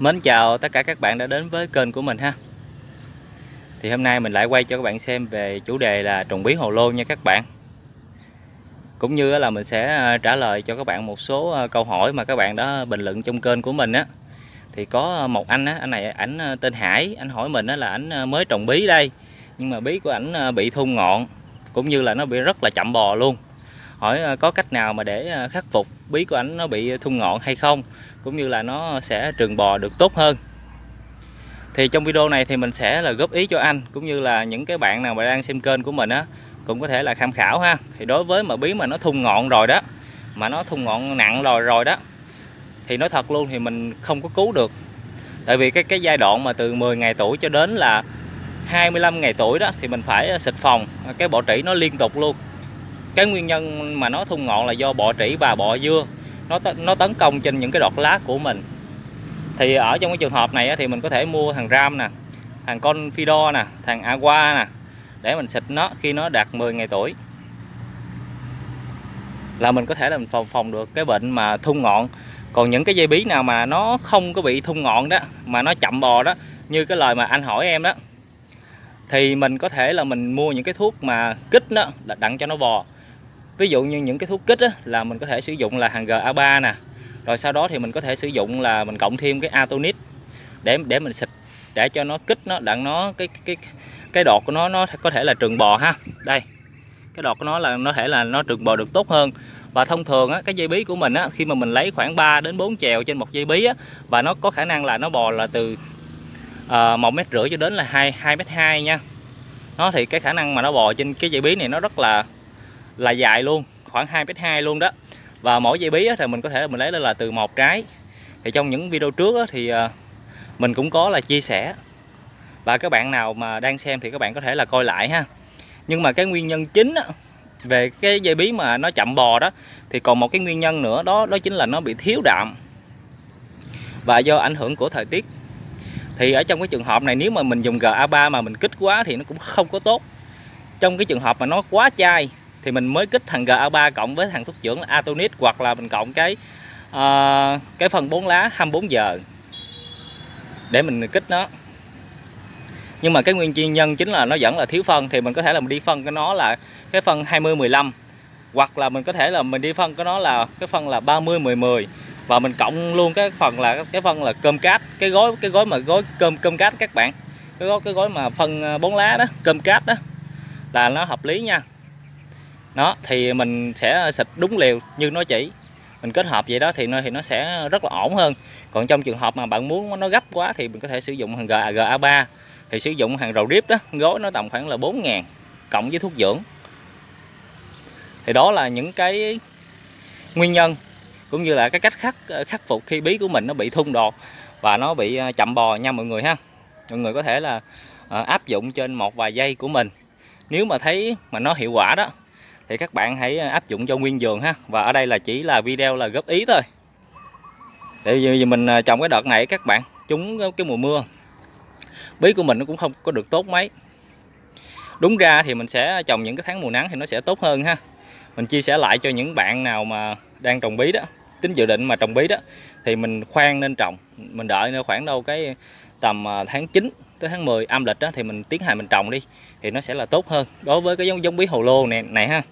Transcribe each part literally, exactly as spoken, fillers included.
Mến chào tất cả các bạn đã đến với kênh của mình ha. Thì hôm nay mình lại quay cho các bạn xem về chủ đề là trồng bí hồ lô nha các bạn. Cũng như là mình sẽ trả lời cho các bạn một số câu hỏi mà các bạn đã bình luận trong kênh của mình á. Thì có một anh á, anh này ảnh tên Hải, anh hỏi mình á là ảnh mới trồng bí đây, nhưng mà bí của ảnh bị thun ngọn, cũng như là nó bị rất là chậm bò luôn. Hỏi có cách nào mà để khắc phục bí của ảnh nó bị thun ngọn hay không, cũng như là nó sẽ trường bò được tốt hơn. Thì trong video này thì mình sẽ là góp ý cho anh, cũng như là những cái bạn nào mà đang xem kênh của mình á cũng có thể là tham khảo ha. Thì đối với mà bí mà nó thun ngọn rồi đó, mà nó thun ngọn nặng rồi rồi đó, thì nói thật luôn thì mình không có cứu được. Tại vì cái cái giai đoạn mà từ mười ngày tuổi cho đến là hai mươi lăm ngày tuổi đó thì mình phải xịt phòng cái bọ trĩ nó liên tục luôn. Cái nguyên nhân mà nó thun ngọn là do bọ trĩ và bọ dưa nó nó tấn công trên những cái đọt lá của mình. Thì ở trong cái trường hợp này thì mình có thể mua thằng Ram nè, thằng Confidor nè, thằng Aqua nè, để mình xịt nó khi nó đạt mười ngày tuổi, là mình có thể là mình phòng phòng được cái bệnh mà thun ngọn. Còn những cái dây bí nào mà nó không có bị thun ngọn đó, mà nó chậm bò đó, như cái lời mà anh hỏi em đó, thì mình có thể là mình mua những cái thuốc mà kích đó đặng cho nó bò. Ví dụ như những cái thuốc kích á, là mình có thể sử dụng là hàng G A ba nè, rồi sau đó thì mình có thể sử dụng là mình cộng thêm cái Atonit để để mình xịt để cho nó kích nó đặng nó cái cái cái đọt của nó nó có thể là trường bò ha. Đây, cái đọt của nó là nó thể là nó trường bò được tốt hơn. Và thông thường á, cái dây bí của mình á, khi mà mình lấy khoảng ba đến bốn chèo trên một dây bí á, và nó có khả năng là nó bò là từ uh, một mét rưỡi cho đến là hai hai mét hai nha. Nó thì cái khả năng mà nó bò trên cái dây bí này nó rất là là dài luôn, khoảng hai mét hai luôn đó. Và mỗi dây bí á, thì mình có thể mình lấy là từ một trái. Thì trong những video trước á, thì uh, mình cũng có là chia sẻ, và các bạn nào mà đang xem thì các bạn có thể là coi lại ha. Nhưng mà cái nguyên nhân chính á, về cái dây bí mà nó chậm bò đó, thì còn một cái nguyên nhân nữa đó, đó chính là nó bị thiếu đạm và do ảnh hưởng của thời tiết. Thì ở trong cái trường hợp này, nếu mà mình dùng G A ba mà mình kích quá thì nó cũng không có tốt. Trong cái trường hợp mà nó quá chai thì mình mới kích thằng G A ba cộng với thằng thuốc dưỡng là Atonit, hoặc là mình cộng cái uh, cái phân bón lá hai mươi bốn giờ để mình kích nó. Nhưng mà cái nguyên nhân chính là nó vẫn là thiếu phân, thì mình có thể là mình đi phân cái nó là cái phân hai mươi mười lăm, hoặc là mình có thể là mình đi phân cái nó là cái phân là ba mươi mười mười, và mình cộng luôn cái phần là cái phân là cơm cát, cái gói cái gói mà gói cơm cơm cát các bạn, cái gói cái gói mà phân bón lá đó, cơm cát đó, là nó hợp lý nha. Đó thì mình sẽ xịt đúng liều như nó chỉ, mình kết hợp vậy đó thì nó thì nó sẽ rất là ổn hơn. Còn trong trường hợp mà bạn muốn nó gấp quá thì mình có thể sử dụng hàng G A ba, thì sử dụng hàng Rầu Rip đó, gói nó tầm khoảng là bốn ngàn cộng với thuốc dưỡng. Thì đó là những cái nguyên nhân cũng như là cái cách khắc khắc phục khi bí của mình nó bị thun đọt và nó bị chậm bò nha mọi người ha. Mọi người có thể là áp dụng trên một vài giây của mình. Nếu mà thấy mà nó hiệu quả đó thì các bạn hãy áp dụng cho nguyên vườn ha. Và ở đây là chỉ là video là góp ý thôi. Tại vì mình trồng cái đợt này các bạn, trúng cái mùa mưa, bí của mình nó cũng không có được tốt mấy. Đúng ra thì mình sẽ trồng những cái tháng mùa nắng thì nó sẽ tốt hơn ha. Mình chia sẻ lại cho những bạn nào mà đang trồng bí đó, tính dự định mà trồng bí đó, thì mình khoan nên trồng, mình đợi nó khoảng đâu cái tầm tháng chín tới tháng mười âm lịch đó, thì mình tiến hành mình trồng đi thì nó sẽ là tốt hơn đối với cái giống giống bí hồ lô này này ha.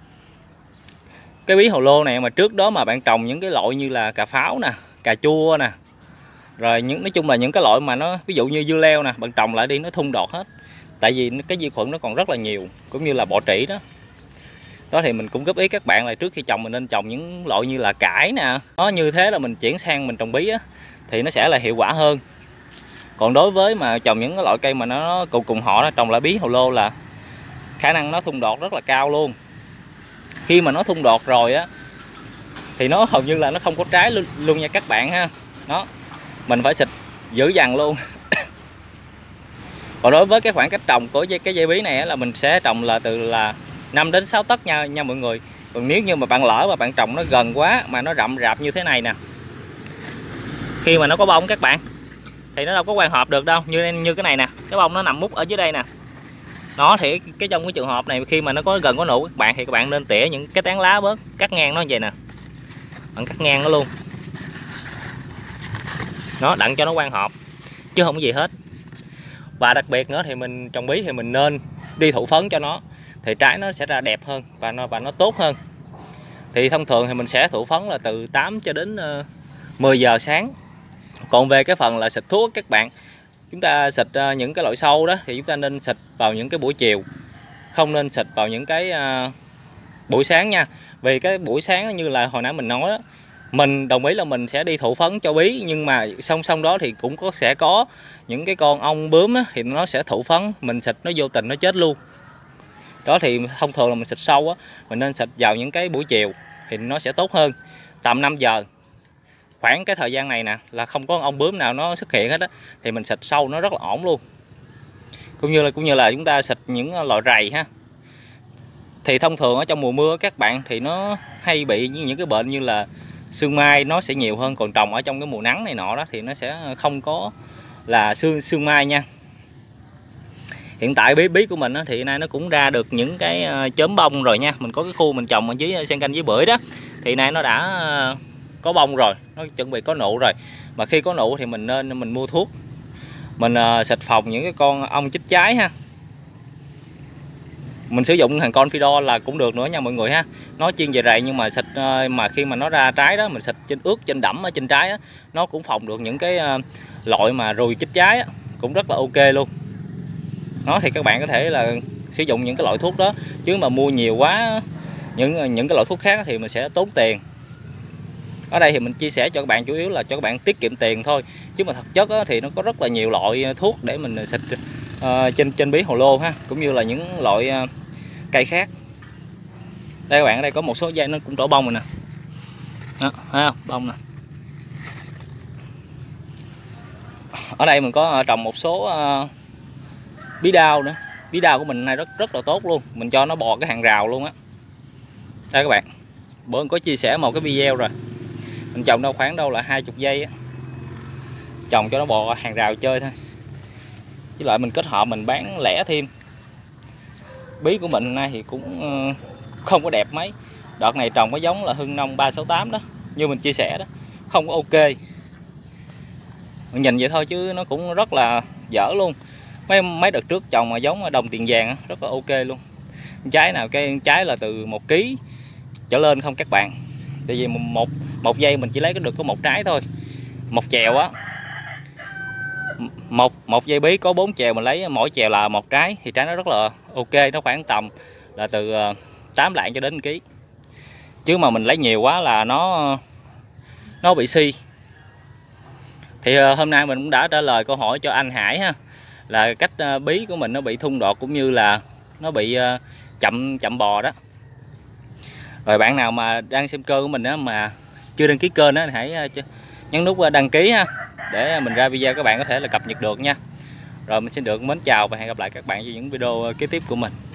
Cái bí hồ lô này mà trước đó mà bạn trồng những cái loại như là cà pháo nè, cà chua nè, rồi những nói chung là những cái loại mà nó ví dụ như dưa leo nè, bạn trồng lại đi nó thun đọt hết. Tại vì cái vi khuẩn nó còn rất là nhiều, cũng như là bọ trĩ đó. Đó thì mình cũng góp ý các bạn là trước khi trồng mình nên trồng những loại như là cải nè. Nó như thế là mình chuyển sang mình trồng bí á, thì nó sẽ là hiệu quả hơn. Còn đối với mà trồng những cái loại cây mà nó cùng cùng họ đó, trồng lại bí hồ lô là khả năng nó thun đọt rất là cao luôn. Khi mà nó thun đọt rồi á thì nó hầu như là nó không có trái luôn, luôn nha các bạn ha. Đó, mình phải xịt dữ dằn luôn. Còn đối với cái khoảng cách trồng của cái dây bí này là mình sẽ trồng là từ là năm đến sáu tấc nha nha mọi người. Còn nếu như mà bạn lỡ mà bạn trồng nó gần quá mà nó rậm rạp như thế này nè, khi mà nó có bông các bạn thì nó đâu có quang hợp được đâu. Như như cái này nè, cái bông nó nằm mút ở dưới đây nè. Nó thì cái trong cái trường hợp này khi mà nó có gần có nụ các bạn thì các bạn nên tỉa những cái tán lá bớt, cắt ngang nó như vậy nè. Bạn cắt ngang nó luôn. nó đặng cho nó quang hợp chứ không có gì hết. Và đặc biệt nữa thì mình trồng bí thì mình nên đi thụ phấn cho nó, thì trái nó sẽ ra đẹp hơn và nó và nó tốt hơn. Thì thông thường thì mình sẽ thụ phấn là từ tám cho đến uh, mười giờ sáng. Còn về cái phần là xịt thuốc các bạn, chúng ta xịt uh, những cái loại sâu đó thì chúng ta nên xịt vào những cái buổi chiều, không nên xịt vào những cái uh, buổi sáng nha. Vì cái buổi sáng như là hồi nãy mình nói đó, mình đồng ý là mình sẽ đi thụ phấn cho bí, nhưng mà song song đó thì cũng có sẽ có những cái con ong bướm á, thì nó sẽ thụ phấn, mình xịt nó vô tình nó chết luôn. Đó thì thông thường là mình xịt sâu á, mình nên xịt vào những cái buổi chiều thì nó sẽ tốt hơn. Tầm năm giờ, khoảng cái thời gian này nè là không có ong bướm nào nó xuất hiện hết á, thì mình xịt sâu nó rất là ổn luôn. Cũng như là cũng như là chúng ta xịt những loại rầy ha. Thì thông thường ở trong mùa mưa các bạn thì nó hay bị những cái bệnh như là sương mai nó sẽ nhiều hơn, còn trồng ở trong cái mùa nắng này nọ đó thì nó sẽ không có là sương sương mai nha. Hiện tại bí bí của mình đó, thì nay nó cũng ra được những cái chớm bông rồi nha. Mình có cái khu mình trồng ở dưới xen canh với bưởi đó, thì nay nó đã có bông rồi, nó chuẩn bị có nụ rồi. Mà khi có nụ thì mình nên mình mua thuốc, mình xịt phòng những cái con ong chích trái ha. Mình sử dụng hàng Confidor là cũng được nữa nha mọi người ha. Nó chuyên về rầy nhưng mà xịt mà khi mà nó ra trái đó, mình xịt trên ướt trên đẫm ở trên trái đó, nó cũng phòng được những cái loại mà ruồi chích trái đó, cũng rất là ok luôn. Nó thì các bạn có thể là sử dụng những cái loại thuốc đó, chứ mà mua nhiều quá những những cái loại thuốc khác thì mình sẽ tốn tiền. Ở đây thì mình chia sẻ cho các bạn chủ yếu là cho các bạn tiết kiệm tiền thôi, chứ mà thực chất thì nó có rất là nhiều loại thuốc để mình xịt uh, trên trên bí hồ lô ha, cũng như là những loại uh, cây khác. Đây các bạn, ở đây có một số dây nó cũng trổ bông rồi nè. Đó, thấy không? Bông nè. Ở đây mình có trồng một số uh, bí đao nữa. Bí đao của mình này rất rất là tốt luôn, mình cho nó bò cái hàng rào luôn á. Đây các bạn, bữa mình có chia sẻ một cái video rồi, mình trồng đâu khoảng đâu là hai mươi giây á, trồng cho nó bò hàng rào chơi thôi. Với lại mình kết hợp mình bán lẻ thêm. Bí của mình nay thì cũng không có đẹp mấy. Đợt này trồng cái giống là Hưng Nông ba sáu tám đó, như mình chia sẻ đó, không có ok. Mình nhìn vậy thôi chứ nó cũng rất là dở luôn. Mấy mấy đợt trước trồng mà giống đồng tiền vàng rất là ok luôn. Trái nào cái trái là từ một ký trở lên không các bạn. Tại vì một một giây mình chỉ lấy được có một trái thôi. Một chèo á. Một một dây bí có bốn chèo, mình lấy mỗi chèo là một trái thì trái nó rất là ok, nó khoảng tầm là từ tám lạng cho đến một ký. Chứ mà mình lấy nhiều quá là nó nó bị si. Thì hôm nay mình cũng đã trả lời câu hỏi cho anh Hải ha, là cách bí của mình nó bị thung đọt cũng như là nó bị chậm chậm bò đó. Rồi bạn nào mà đang xem kênh của mình á mà chưa đăng ký kênh á, hãy nhấn nút đăng ký ha, để mình ra video các bạn có thể là cập nhật được nha. Rồi mình xin được mến chào và hẹn gặp lại các bạn trong những video kế tiếp của mình.